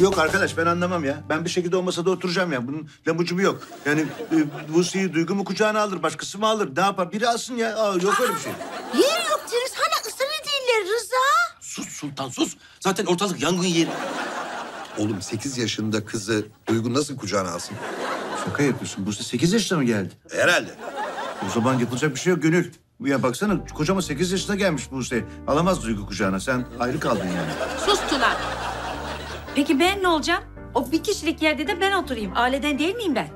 Yok arkadaş ben anlamam ya. Ben bir şekilde o masada oturacağım ya. Bunun lamucumu yok. Yani Buse'yi Duygu mu kucağına alır, başkası mı alır? Ne yapar? Biri alsın ya. Yok öyle bir şey. Yer yok deriz. Hala ısrar ediyorlar Rıza. Sus Sultan sus. Zaten ortalık yangın yeri. Oğlum 8 yaşında kızı Duygu nasıl kucağına alsın? Şaka yapıyorsun. Buse 8 yaşına mı geldi? Herhalde. O zaman yapılacak bir şey yok Gönül. Ya baksana kocaman 8 yaşına gelmiş Buse. Alamaz Duygu kucağına. Sen ayrı kaldın yani. Sus Tuna. Peki ben ne olacağım? O bir kişilik yerde de ben oturayım. Aileden değil miyim ben?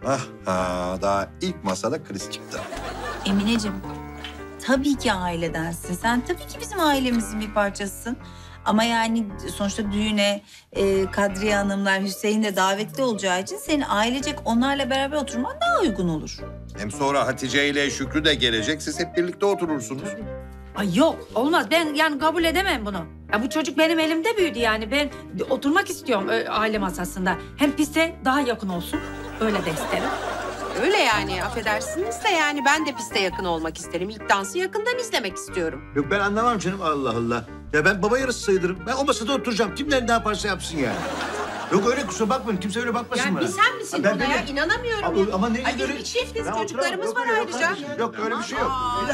Daha ilk masada kriz çıktı. Emineciğim, tabii ki ailedensin. Sen tabii ki bizim ailemizin bir parçasısın. Ama yani sonuçta düğüne Kadriye Hanımlar, Hüseyin de davetli olacağı için senin ailecek onlarla beraber oturman daha uygun olur. Hem sonra Hatice ile Şükrü de gelecek. Siz hep birlikte oturursunuz. Ay yok olmaz. Ben yani kabul edemem bunu. Ya bu çocuk benim elimde büyüdü yani. Ben oturmak istiyorum aile masasında. Hem piste daha yakın olsun. Öyle de isterim. Öyle yani affedersiniz de yani ben de piste yakın olmak isterim. İlk dansı yakından izlemek istiyorum. Yok ben anlamam canım Allah Allah. Ya ben baba yarısı sayılırım. Ben o masada oturacağım. Kim ne yaparsa yapsın yani. Yok öyle kusura bakmayın. Kimse öyle bakmasın Yani bana. bir sen misin Ben buna ya? değilim. İnanamıyorum. Ama ne Ay biz göre- bir çiftiz, Ben çocuklarımız oturamam. var Yok, ayrıca. Yok öyle bir şey yok.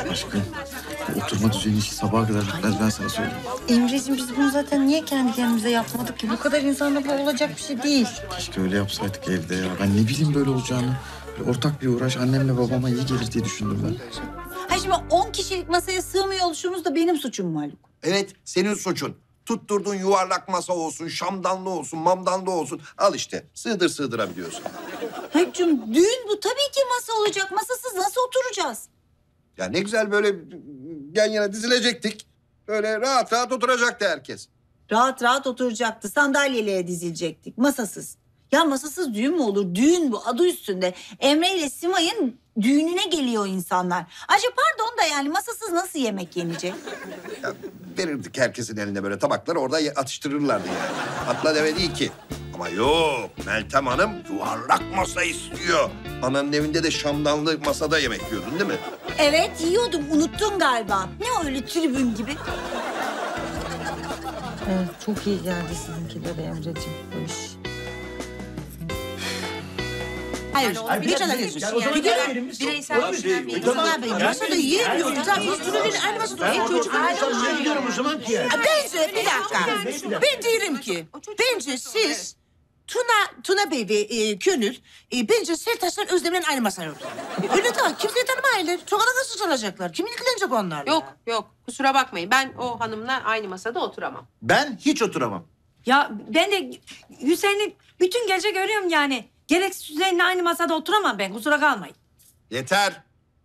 Oturma düzeni işi sabaha kadar bitmez ben sana söyleyeyim. Emreciğim biz bunu zaten niye kendi kendimize yapmadık ki? Bu kadar insanla bu olacak bir şey değil. Keşke öyle yapsaydık evde ya. Ben ne bileyim böyle olacağını. Ortak bir uğraş annemle babama iyi gelir diye düşündüm ben. Ha şimdi 10 kişilik masaya sığmıyor oluşumuz da benim suçum mu Haluk? Evet, senin suçun. Tutturdun yuvarlak masa olsun, şamdanlı olsun, mamdanlı olsun. Al işte, sığdırabiliyorsun. Haluk'cum düğün bu tabii ki masa olacak. Masasız nasıl oturacağız? Ya ne güzel böyle yan yana dizilecektik. Böyle rahat rahat oturacaktı herkes. Rahat rahat oturacaktı. Sandalyelere dizilecektik. Masasız. Ya masasız düğün mü olur? Düğün bu adı üstünde. Emre ile Simay'ın düğününe geliyor insanlar. Ayrıca pardon da yani masasız nasıl yemek yenecek? Ya verirdik herkesin eline böyle tabakları orada atıştırırlardı yani. Atla deve değil ki. Ama yok, Meltem Hanım yuvarlak masa istiyor. Ananın evinde de şamdanlı masada yemek yiyordun değil mi? Evet yiyordum. Unuttun galiba. Ne öyle tribün gibi? Evet, çok iyi geldi sizinkiler Emreciğim bu iş. Hayır. Bir cana bireysel düşünen Tamam. Masada yiyemiyoruz. Aynı masada çocuk Ben gidiyorum o zaman ki yani. Bence bir dakika. Ben diyorum ki bence siz Tuna Bey ve Gönül bence Sertaç'la Özlem'le aynı masaya oturun. Öyle de kimseyi tanımayırlar. Çok alakasız olacaklar. Kim ilgilenecek onlarla? Yok kusura bakmayın ben o hanımla aynı masada oturamam. Ben hiç oturamam. Ya ben de Hüseyin'i bütün gece görüyorum yani. Gereksiz Hüseyin'le aynı masada oturamam ben. Kusura kalmayın. Yeter.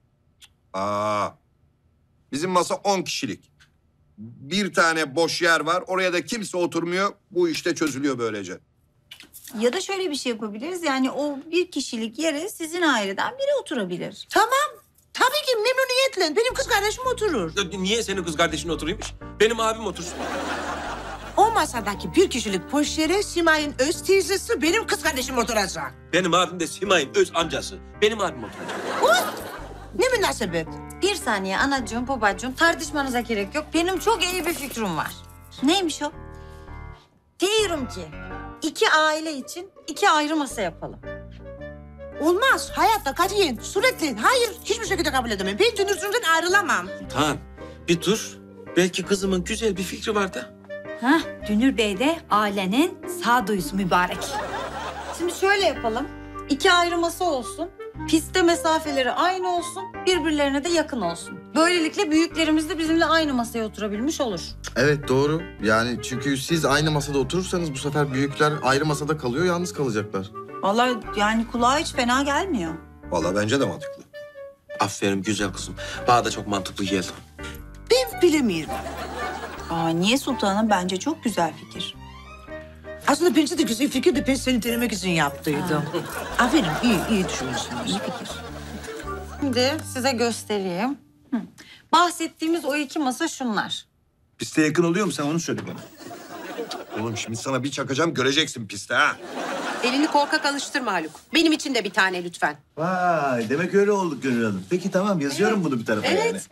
Bizim masa 10 kişilik. Bir tane boş yer var. Oraya da kimse oturmuyor. Bu işte çözülüyor böylece. Ya da şöyle bir şey yapabiliriz. Yani o bir kişilik yere sizin aileden biri oturabilir. Tamam. Tabii ki memnuniyetle. Benim kız kardeşim oturur. Niye senin kız kardeşin oturuymuş? Benim abim otursun. O masadaki bir kişilik boş yere Simay'ın öz teyzesi benim kız kardeşim oturacak. Benim abim de Simay'ın öz amcası. Benim abim oturacak. Ne münasebet? Bir saniye anacığım, babacığım tartışmanıza gerek yok. Benim çok iyi bir fikrim var. Neymiş o? Diyorum ki 2 aile için 2 ayrı masa yapalım. Olmaz. Hayatta katiyen, sürekli. Hayır, hiçbir şekilde kabul edemem. Ben dünürsümden ayrılamam. Tamam bir dur. Belki kızımın güzel bir fikri var da. Hah, Dünür Bey de ailenin sağduyusu mübarek. Şimdi şöyle yapalım. 2 ayrı masa olsun. Piste mesafeleri aynı olsun. Birbirlerine de yakın olsun. Böylelikle büyüklerimiz de bizimle aynı masaya oturabilmiş olur. Evet doğru. Yani çünkü siz aynı masada oturursanız bu sefer büyükler ayrı masada kalıyor, yalnız kalacaklar. Vallahi yani kulağa hiç fena gelmiyor. Vallahi bence de mantıklı. Aferin güzel kızım. Bana da çok mantıklı geldi. Ben bilemiyorum. Niye sultanım? Bence çok güzel fikir. Aslında bence de güzel fikir de ben seni denemek için yaptıydım. Aferin, iyi düşünmüşsünüz. İyi fikir. Şimdi size göstereyim. Bahsettiğimiz o 2 masa şunlar. Piste yakın oluyor mu sen onu söyle bana. Oğlum şimdi sana bir çakacağım göreceksin piste ha. Elini korkak alıştırma Haluk. Benim için de bir tane lütfen. Vay demek öyle olduk Gönül Hanım. Peki tamam yazıyorum bunu bir tarafa yani. Evet öyle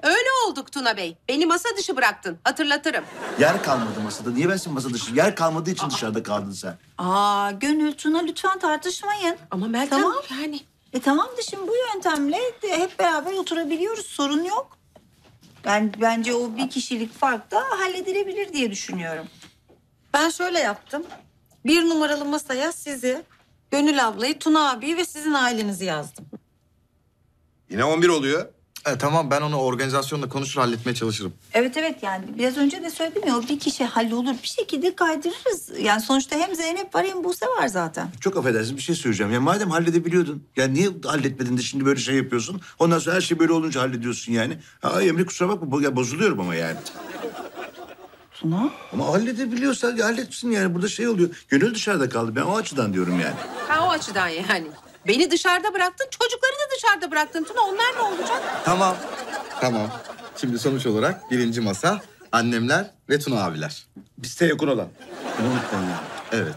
olduk Tuna Bey. Beni masa dışı bıraktın. Hatırlatırım. Yer kalmadı masada. Niye bensin masa dışı? Yer kalmadığı için dışarıda kaldın sen. Gönül, Tuna lütfen tartışmayın. Ama Meltem Tamam. yani... Tamam da şimdi bu yöntemle de hep beraber oturabiliyoruz. Sorun yok. Bence o bir kişilik fark da halledilebilir diye düşünüyorum. Ben şöyle yaptım. 1 numaralı masaya sizi, Gönül ablayı, Tuna abiyi ve sizin ailenizi yazdım. Yine 11 oluyor. Tamam, ben onu organizasyonla konuşur halletmeye çalışırım. Evet yani biraz önce de söyledim ya, o bir kişi hallolur, bir şekilde kaydırırız. Yani sonuçta hem Zeynep var hem Buse var zaten. Çok affedersin, bir şey söyleyeceğim. Ya madem halledebiliyordun, ya niye halletmedin de şimdi böyle şey yapıyorsun? Ondan sonra her şey böyle olunca hallediyorsun yani. Emre kusura bakma, ya bozuluyorum ama yani. Tuna? Ama halledebiliyorsan ya halletsin yani. Burada şey oluyor. Gönül dışarıda kaldı. Ben o açıdan diyorum yani. Ha, o açıdan yani. Beni dışarıda bıraktın, çocukları da dışarıda bıraktın Tuna. Onlar ne olacak? Tamam. Şimdi sonuç olarak 1. masa annemler ve Tuna abiler. Bizde yakın olan. Bunu unutmayın yani. Evet.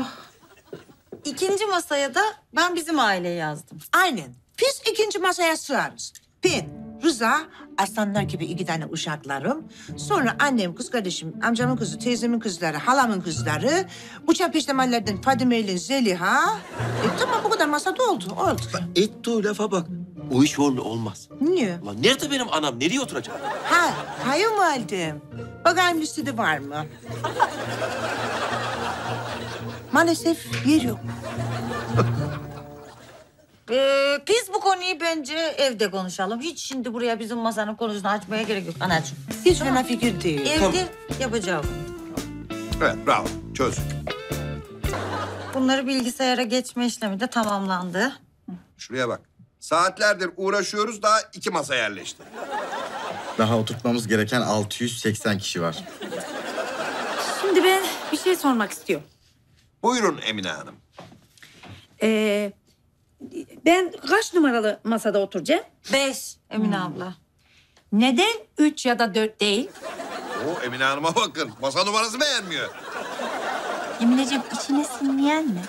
2. masaya da ben bizim aileyi yazdım. Aynen. Biz 2. masaya sığarız. Ben, Rıza, aslanlar gibi 2 tane uşaklarım. Sonra annem, kız kardeşim, amcamın kızı, teyzemin kızları, halamın kızları. Uçan peştemallerden Fadime ile Zeliha. Tamam, bu kadar masada oldu. Ettiği lafa bak. O iş olmaz. Niye? Ulan nerede benim anam? Nereye oturacak? Kayınvalidem. Bakayım listede var mı? Maalesef yer yok. Biz bu konuyu bence evde konuşalım. Hiç şimdi buraya bizim masanın konusunu açmaya gerek yok anacığım. Hiç fena fikir değil. Evde yapacağım. Evet, bravo. Çözdük. Bunları bilgisayara geçme işlemi de tamamlandı. Şuraya bak. Saatlerdir uğraşıyoruz, daha 2 masa yerleşti. Daha oturtmamız gereken 680 kişi var. Şimdi ben bir şey sormak istiyorum. Buyurun Emine Hanım. Ben kaç numaralı masada oturacağım? 5 Emine abla. Neden 3 ya da 4 değil? Oo, Emine Hanım'a bakın. Masa numarası beğenmiyor. Emineciğim, içine sinmeyen mi?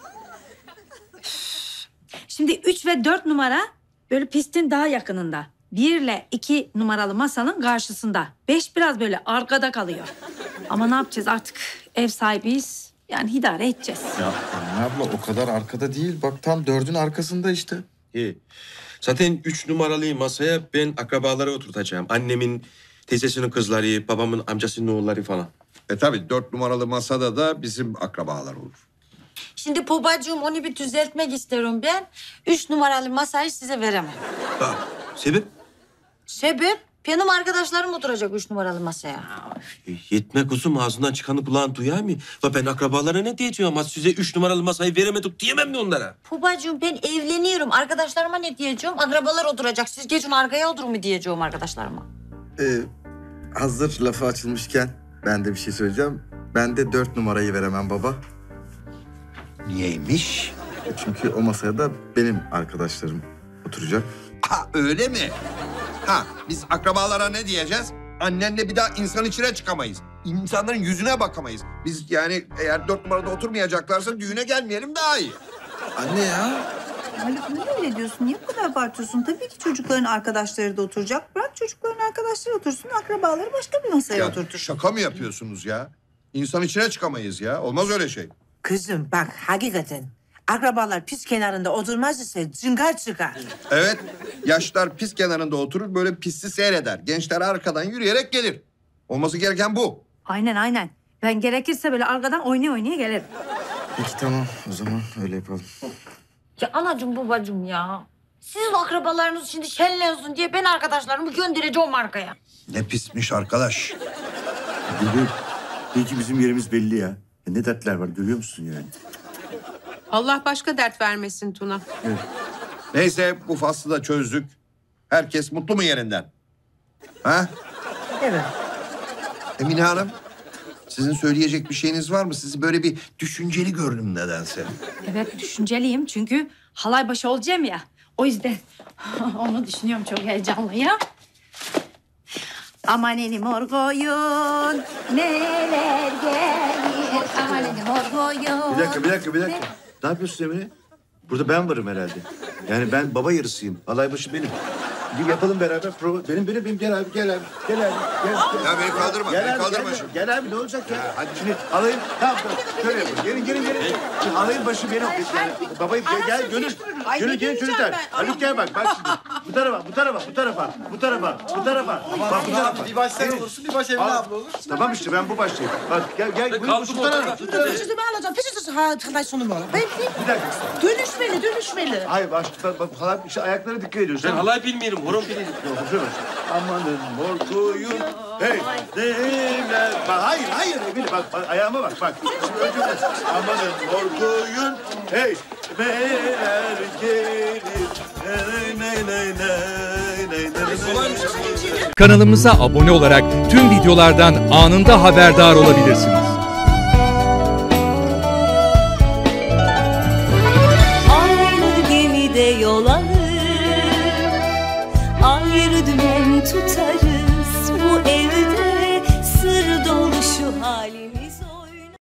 Şimdi 3 ve 4 numara böyle pistin daha yakınında. 1 ile 2 numaralı masanın karşısında. 5 biraz böyle arkada kalıyor. Ama ne yapacağız artık? Ev sahibiyiz. Yani idare edeceğiz. Ya Emine abla o kadar arkada değil. Bak tam 4'ün arkasında işte. İyi. Zaten 3 numaralı masaya ben akrabaları oturtacağım. Annemin teyzesinin kızları, babamın amcasının oğulları falan. Tabii 4 numaralı masada da bizim akrabalar olur. Şimdi babacığım onu bir düzeltmek istiyorum ben. 3 numaralı masayı size veremem. Sebep? Sebep? Benim arkadaşlarım oturacak 3 numaralı masaya. Yetme kuzum, ağzından çıkanı kulağın duyar mı? Ben akrabalara ne diyeceğim? Ama size 3 numaralı masayı veremedik diyemem mi onlara? Babacığım ben evleniyorum. Arkadaşlarıma ne diyeceğim? Akrabalar oturacak. Siz geçin arkaya oturun mu diyeceğim arkadaşlarıma? Hazır lafı açılmışken ben de bir şey söyleyeceğim. Ben de 4 numarayı veremem baba. Niyeymiş? Çünkü o masaya da benim arkadaşlarım oturacak. Ha, öyle mi? Biz akrabalara ne diyeceğiz? Annenle bir daha insan içine çıkamayız. İnsanların yüzüne bakamayız. Biz yani eğer 4 numarada oturmayacaklarsa düğüne gelmeyelim daha iyi. Anne ya. Haluk, niye öyle diyorsun? Niye bu kadar abartıyorsun? Tabii ki çocukların arkadaşları da oturacak. Bırak çocukların arkadaşları otursun, akrabaları başka bir masaya oturtur. Şaka mı yapıyorsunuz ya? İnsan içine çıkamayız ya. Olmaz öyle şey. Kızım bak, hakikaten akrabalar pis kenarında oturmaz ise cıngar çıkar. Evet, yaşlar pis kenarında oturur, böyle pisli seyreder. Gençler arkadan yürüyerek gelir. Olması gereken bu. Aynen. Ben gerekirse böyle arkadan oynaya gelirim. Peki tamam, o zaman öyle yapalım. Ya anacığım babacığım ya. Sizin akrabalarınız şimdi şenlensin diye ben arkadaşlarımı göndereceğim arkaya. Ne pismiş arkadaş. Gönül, iyi ki bizim yerimiz belli ya. Ne dertler var görüyor musun yani? Allah başka dert vermesin Tuna. Neyse, bu faslı da çözdük. Herkes mutlu mu yerinden? Ha? Evet. Emine Hanım, sizin söyleyecek bir şeyiniz var mı? Sizi böyle bir düşünceli gördüm nedense. Evet düşünceliyim çünkü halay başı olacağım ya. O yüzden onu düşünüyorum, çok heyecanlıyım. Aman elim orgoyun, neler gelir. Aman elim orgoyun. Bir dakika. Ne yapıyorsun Emine? Burada ben varım herhalde. Yani ben baba yarısıyım. Alay başı benim. Bir yapalım beraber prova. Benim gel abi gel. Ya beni kaldırma, Gel beni abi, kaldırma gel, şimdi. gel abi ne olacak ya? Hadi şimdi alayım. Tamam şöyle yapın. Gelin. Şimdi alayım başı benim. Yani, babayı gel Gönül. Gönül gelin çocuklar. Haluk gel bak şimdi. Bu tarafa. Bak bu tarafa. Bir baş sen olursun, bir baş Emine abla olur. Tamam işte ben bu başlayayım. Bak gel. Bu tarafa. Peçetemi alacağım. Peçetesi hatırlay sonumu al. Ben Bir dakika. dönüşmeli. Hayır bak falan işte ayaklara dikkat ediyorsun. Ben halay bilmiyorum, horon bilmiyorum. Amanın mor koyun. Hey devler. Bak hayır Emine bak ayağıma bak. Şimdi önce amanın mor koyun. Hey meğer gelir. Kanalımıza abone olarak tüm videolardan anında haberdar olabilirsiniz.